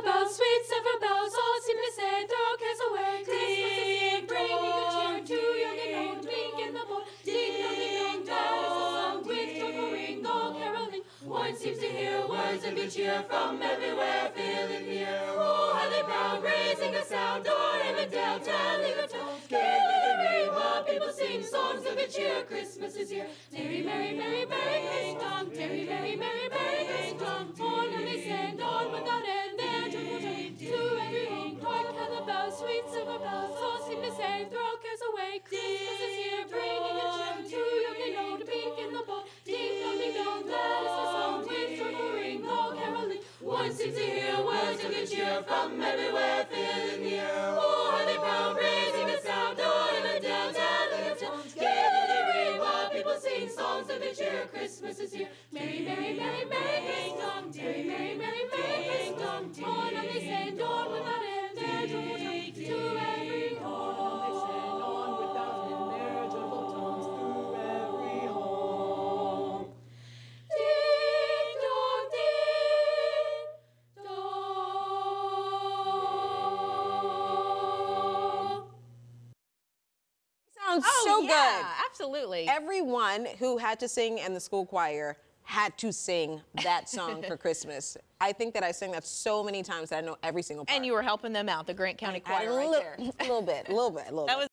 bells, sweet silver bells, all seem to say, throw cares away. Christmas is here, bringing good cheer to young and old, meek and the bold. Ding dong, that is the song with joyful ring, all caroling. One seems to hear words of good cheer from everywhere, filling the air. Oh, how they pound, raising a sound, door in the dale, telling a tale. Ring, while people sing songs of good cheer. Christmas is here. Merry, merry, merry, merry Christmas. Merry, merry, merry, merry Christmas. On and they send on without end their joyful tone to every home. Hark how the bells, sweet silver bells, all seem to say, throw cares away. Christmas is here, bringing a cheer to young and old, meek and the bold. Ding dong, that is the song with joyful ring, all caroling. One seems to hear words of good cheer from everywhere, filling the air. Oh, how they pound, raising a sound, door in the dale, telling a tale. Ring, while people sing songs of good cheer. Christmas is here. Merry, merry, merry, merry Christmas. Merry, merry, merry, merry Christmas. On and they send on without end their joyful tones to every home. They send on without end their joyful tones through every home. Ding dong, ding dong. Sounds so yeah, good. Absolutely. Everyone who had to sing in the school choir had to sing that song for Christmas. I think that I sang that so many times that I know every single part. And you were helping them out, the Grant County I had Choir right there. a little bit. That was